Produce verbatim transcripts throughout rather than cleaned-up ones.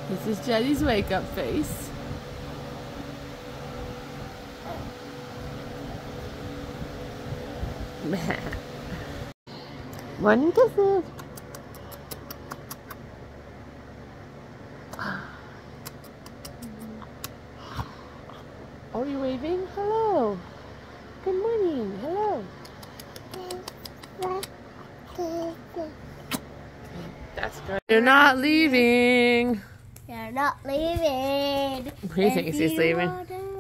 This is Jetty's wake-up face. Morning kisses. Oh, you're waving? Hello. Good morning. Hello. That's good. You're not leaving. You're not leaving. What do you think he's leaving?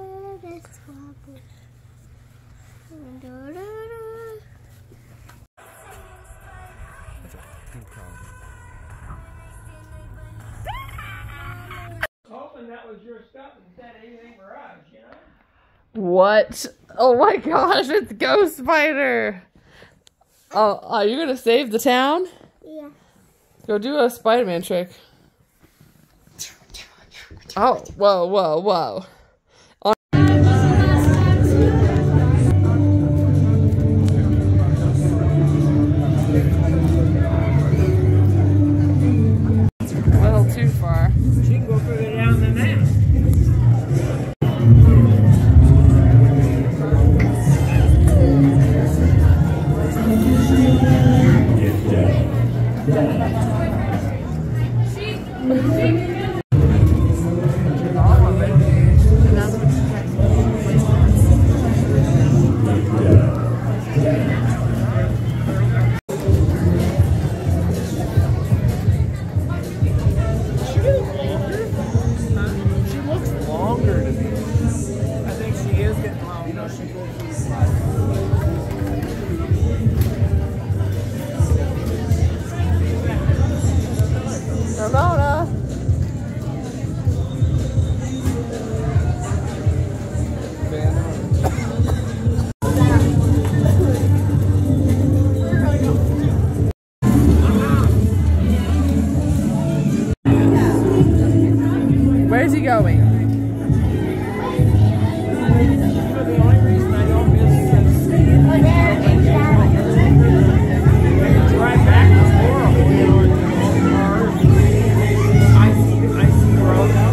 Hoping that was your stuff instead of anything for us, you know? What? Oh my gosh, it's Ghost Spider. Oh, are you gonna save the town? Yeah. Go do a Spider-Man trick. Oh, whoa, whoa, whoa. A little too far. She can go further down than that. Ramona. Where's he going? The only reason I don't miss is drive back is horrible, you know, in the cars. I see, I see road out.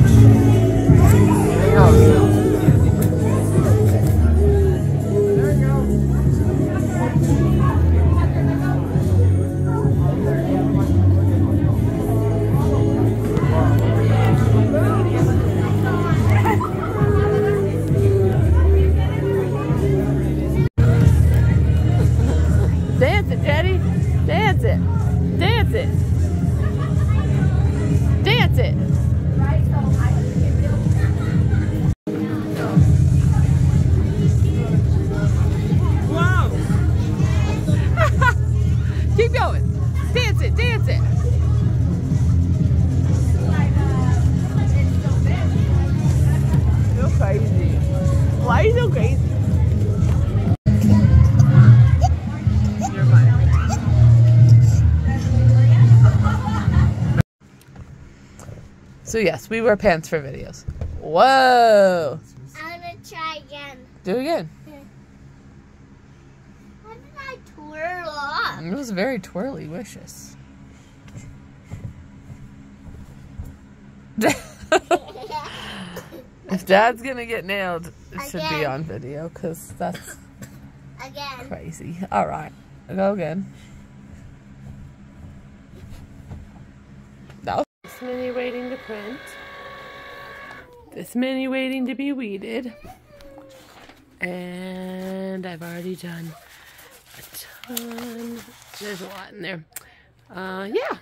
There you go. Dance it, Jetty. Dance it. Dance it. Dance it. Wow. Keep going. Dance it. Dance it. You're crazy. Why are you so crazy? You're fine. So yes, we wear pants for videos. Whoa! I'm gonna try again. Do it again. How did I twirl off? It was very twirly wishes. If Dad's gonna get nailed, it should be Again. on video because that's Again. crazy. All right, go again. That was this many waiting to print. This many waiting to be weeded. And I've already done a ton. There's a lot in there. Uh, yeah.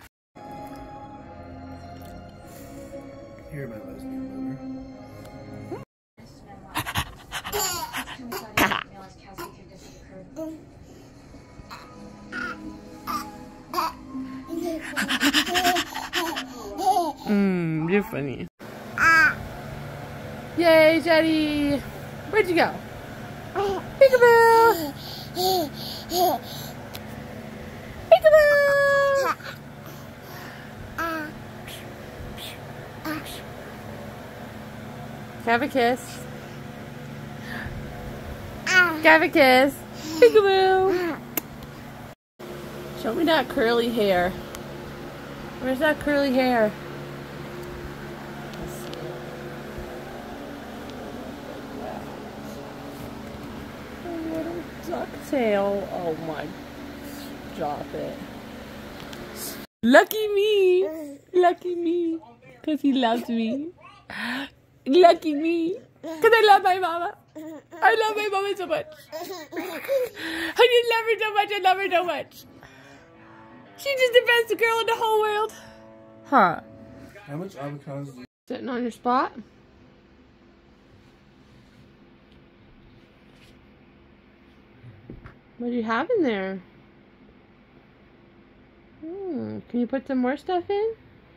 Here, my lesbian lover. Mmm, you're funny. Yay, Jetty! Where'd you go? Peekaboo! Peekaboo! Have a kiss. Have a kiss. Peekaboo! Show me that curly hair. Where's that curly hair? ducktail. Oh my. Drop it. Lucky me. Lucky me. Because he loves me. Lucky me. Because I love my mama. I love my mama so much. I just love her so much. I love her so much. She's just the best girl in the whole world. Huh. How much avocados do you Sitting on your spot? What do you have in there? Hmm. Can you put some more stuff in?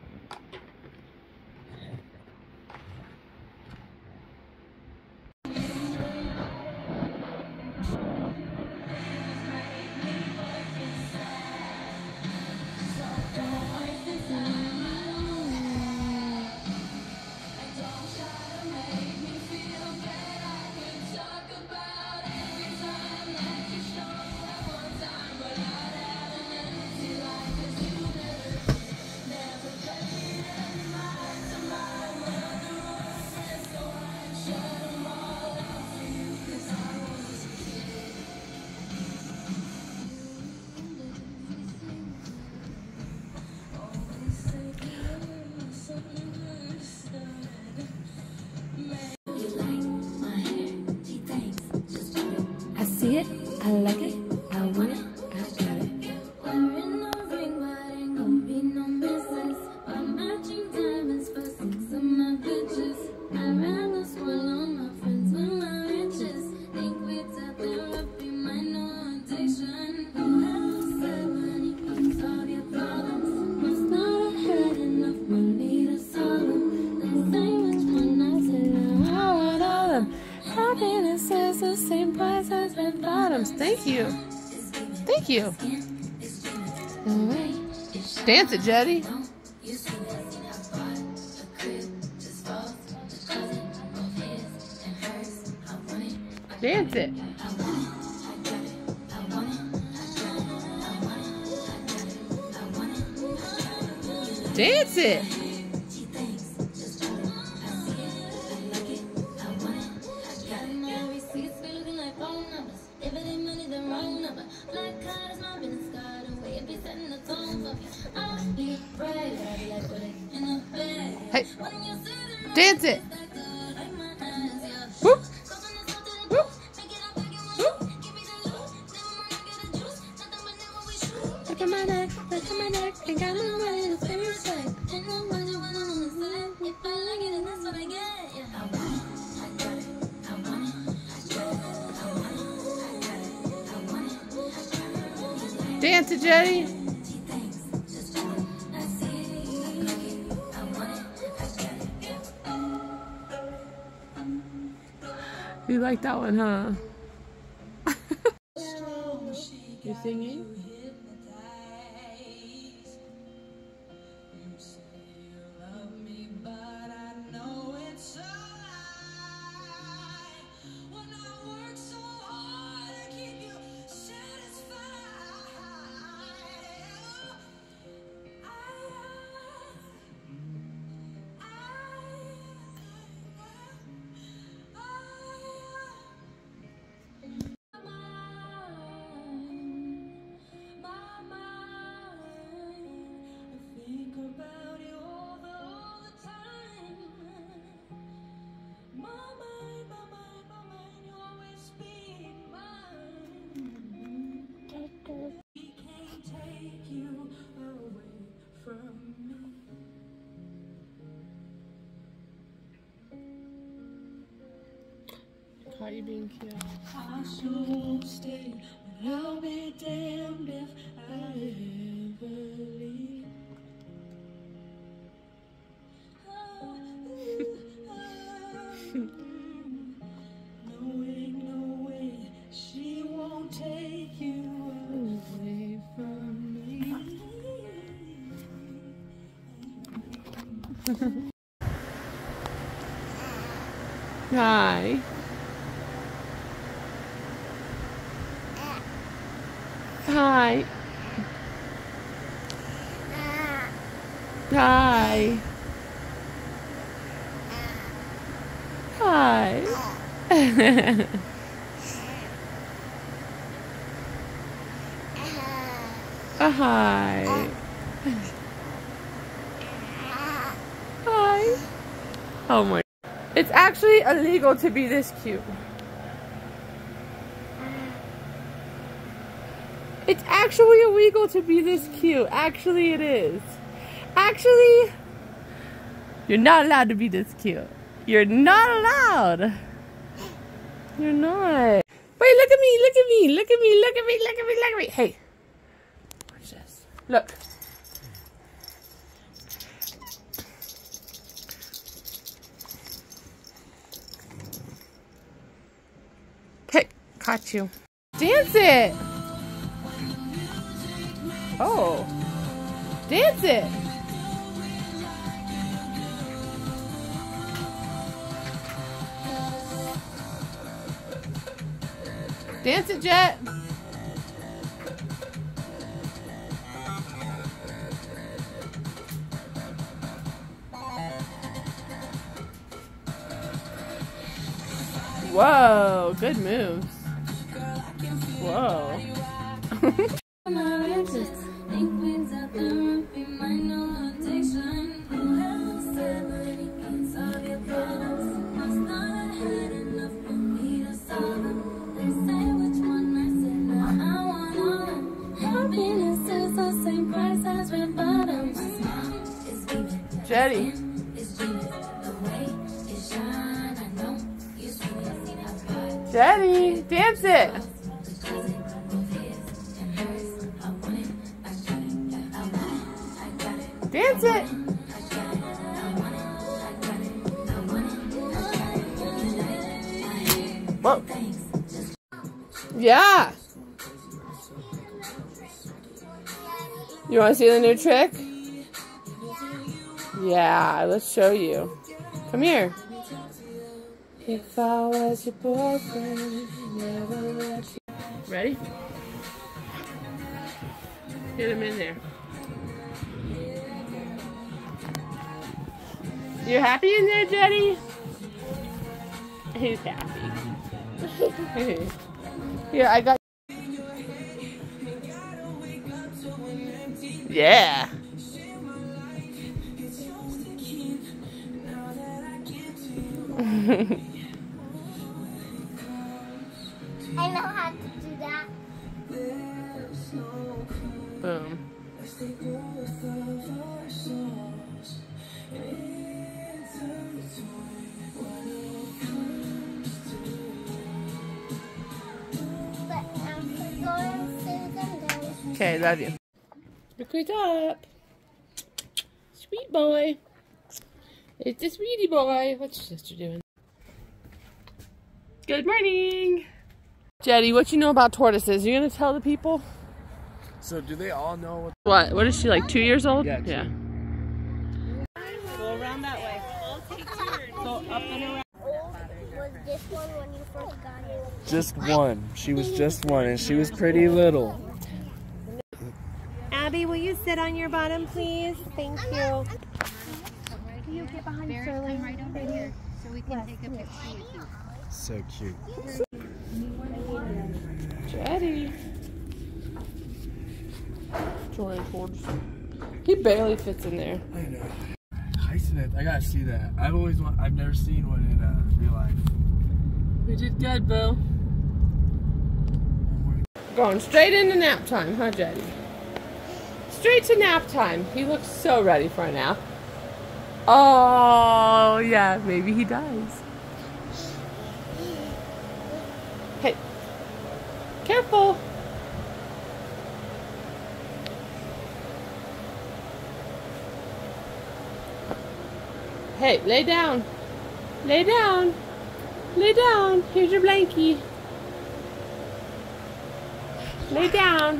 See it, I like it, I want it, I got it. Wearing no ring, but ain't gonna be no misses. I'm matching diamonds for six of my bitches. I'd rather spoil all my friends with my riches. Think we tap therapy, might know addiction. You have said money can solve your problems. Must not have had enough money to solve them. They say which one I said I want all them. Happiness is the same price as red bottoms. Thank you. Thank you. Mm-hmm. Dance it, Jetty. Dance it. Dance it. Hey, dance it. Whoop. Whoop. Whoop. Look at my neck, look at my neck, I got my money to pay respect. Dance it, Jetty. You like that one, huh? You singing? Caught you being cute. I sure won't stay, but I'll be damned if I ever leave. No way, no way, she won't take you away from me. Hi. Hi. Hi. Hi. A hi. Hi. Oh my. It's actually illegal to be this cute. It's actually illegal to be this cute. Actually, it is. Actually, you're not allowed to be this cute. You're not allowed. You're not. Wait, look at me, look at me, look at me, look at me, look at me, look at me. Hey, watch this. Look. Hey, caught you. Dance it. Oh, dance it. Dance it, Jet. Whoa, good moves. Whoa. Jetty. Jetty, dance it. Dance it. Whoa. Yeah. You want to see the new trick? Yeah, let's show you. Come here. If I was your boyfriend, never let you. Ready? Get him in there. You happy in there, Jetty? He's happy. Here, I got. Yeah. I know how to do that. Boom. Okay, love you. Look who's up. Sweet boy. It's the sweetie boy. What's your sister doing? Good morning. Jetty, what you know about tortoises? You gonna tell the people? So do they all know what? What? What is she, like two years old? Yeah. Yeah. Go around that way. Go up and around. Was this one when you first got it? Just one. She was just one, and she was pretty little. Abby, will you sit on your bottom, please? Thank you. Can you get behind Sterling? Right over here, so we can take a picture with you. So cute. Jetty. Join towards. He barely fits in there. I know. Tyson, I gotta see that. I've always want. I've never seen one in uh, real life. We did good, Boo. Going straight into nap time, huh, Jetty? Straight to nap time. He looks so ready for a nap. Oh, yeah, maybe he does. Hey, careful. Hey, lay down. Lay down. Lay down. Here's your blankie. Lay down.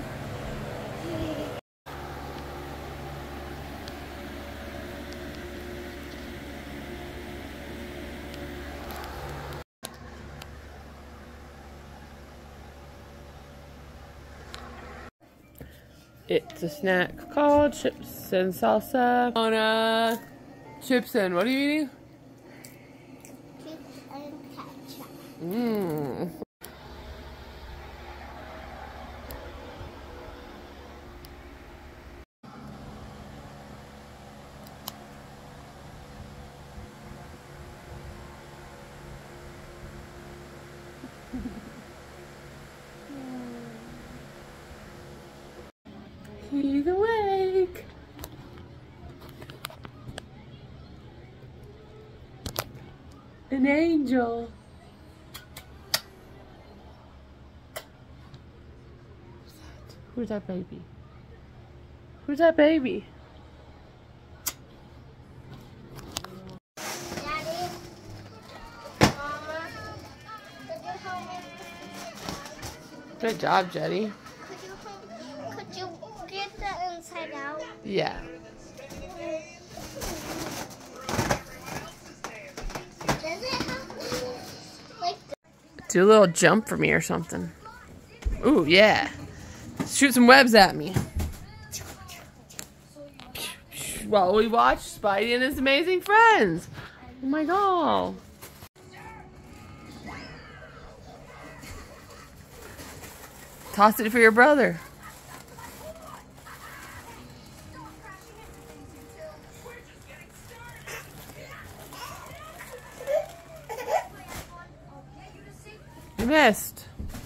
It's a snack called chips and salsa. On a chips and what are you eating? Chips and ketchup. Mmm. An angel. Who's that baby? Who's that baby? Daddy, Mama, could you help me? Good job, Jetty. Could you help? Could you get the inside out? Yeah. Does it help me? Like Do a little jump for me or something. Ooh, yeah. Shoot some webs at me. While we watch Spidey and His Amazing Friends. Oh my god. Toss it for your brother. You missed.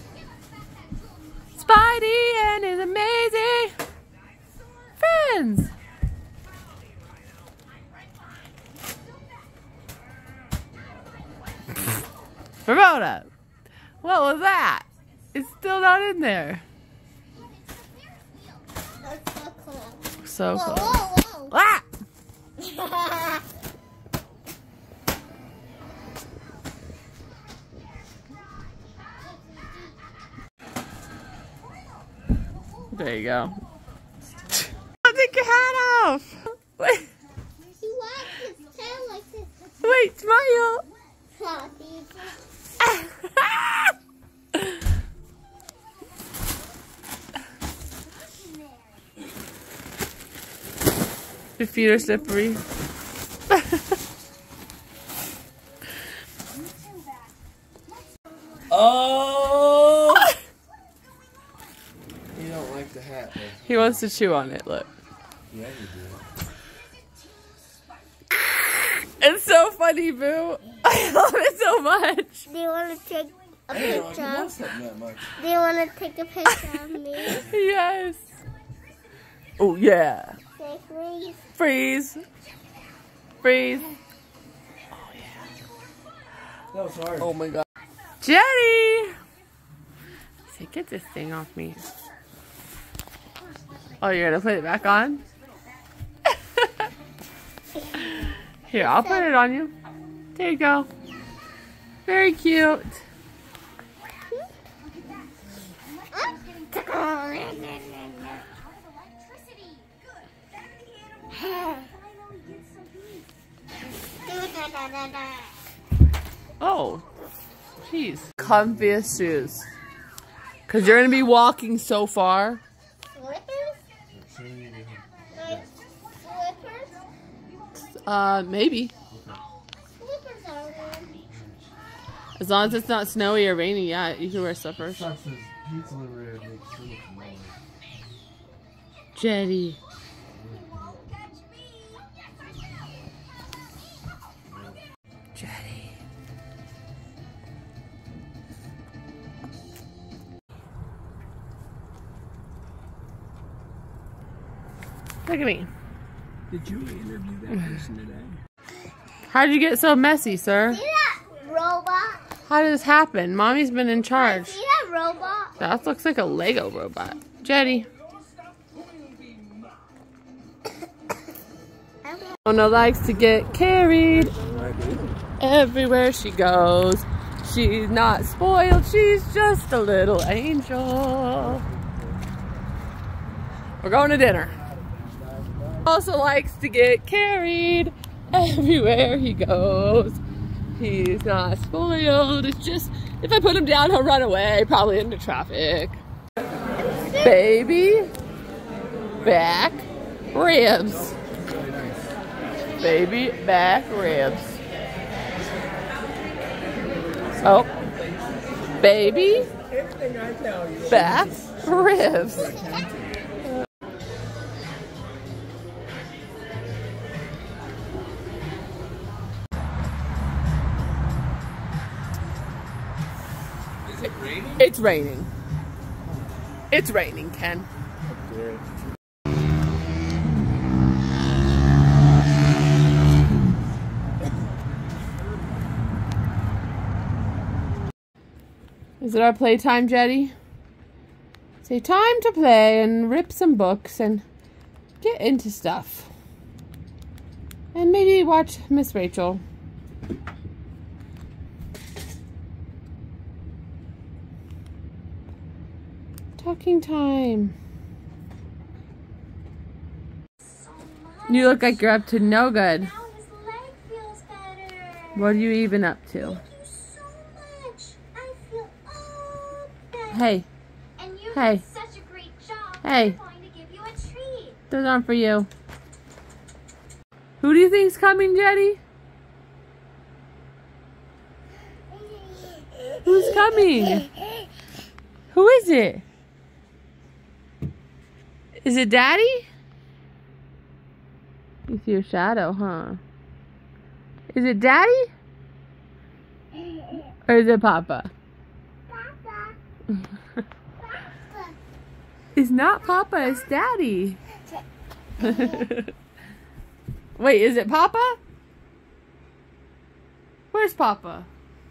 Spidey and His Amazing Friends. Ramona, what was that? It's still not in there. that's so cool. So Whoa, close. whoa, whoa. Ah! There you go. I'll take your hat off. Wait, He wags his tail like this. wait, smile. Your feet are slippery. Oh! You don't like the hat, though. He wants to chew on it, look. Yeah, you do. It's so funny, Boo. I love it so much. Do you want to take a I didn't know picture? you want something that much. Do you want to take a picture of me? Yes. Oh, yeah. Say please. Freeze. Freeze. That was hard. Oh my god. Jetty! Say, get this thing off me. Oh, you're gonna put it back on? Here, I'll put it on you. There you go. Very cute. Oh, jeez. Comfiest shoes. Because you're going to be walking so far. Slippers? Like slippers? Uh, maybe. Slippers are warm. As long as it's not snowy or rainy, yeah, you can wear slippers. Sucks is pizza delivery makes so much noise. Jetty. Jetty. Look at me. Did you interview that person today? How did you get so messy, sir? See that robot? How did this happen? Mommy's been in charge. See that robot? That looks like a Lego robot. Jetty. Mona likes to get carried everywhere she goes. She's not spoiled, she's just a little angel. We're going to dinner. Also likes to get carried everywhere he goes. He's not spoiled, it's just, if I put him down, he'll run away, probably into traffic. Baby back ribs. Baby back ribs. Oh, baby back ribs. Is it raining? It's raining. It's raining, Ken. Is it our playtime, Jetty? Say time to play and rip some books and get into stuff. And maybe watch Miss Rachel. Talking time. You look like you're up to no good. Now his leg feels better. What are you even up to? Thank you so much. I feel all better. Hey, And you Hey. did such a great job. Hey. I'm going to give you a treat. those aren't for you. Who do you think's coming, Jetty? Who's coming? Who is it? Is it Daddy? You see your shadow, huh? Is it Daddy? Or is it Papa? Papa. It's not Papa, it's Daddy. Wait, is it Papa? Where's Papa?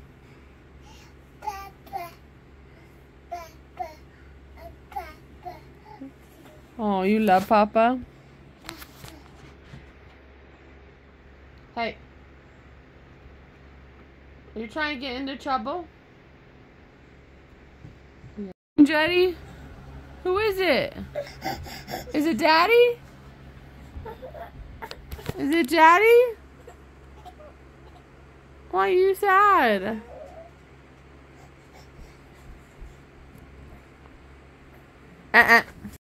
Oh, you love Papa? Hey. Are you trying to get into trouble? Yeah. Jetty? Who is it? Is it Daddy? Is it Daddy? Why are you sad? Uh-uh.